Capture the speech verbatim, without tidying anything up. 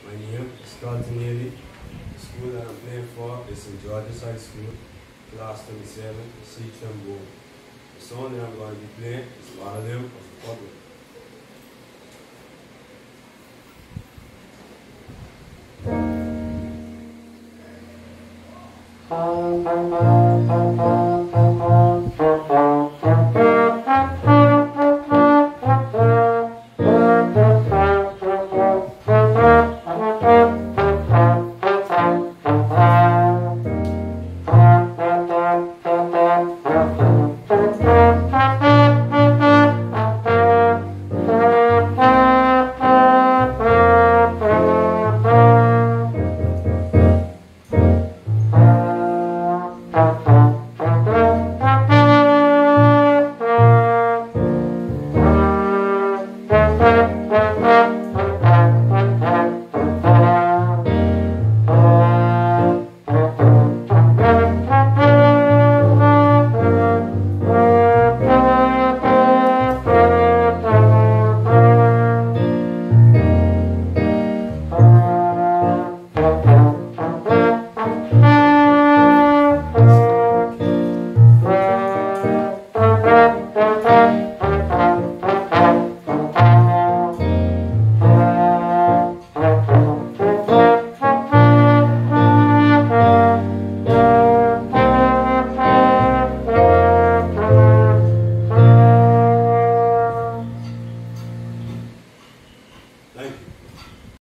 My name is Carlton Haley. The school that I'm playing for is Saint George's High School, class twenty-seven, C trombone. The song that I'm going to be playing is Mausoleum of the Republic.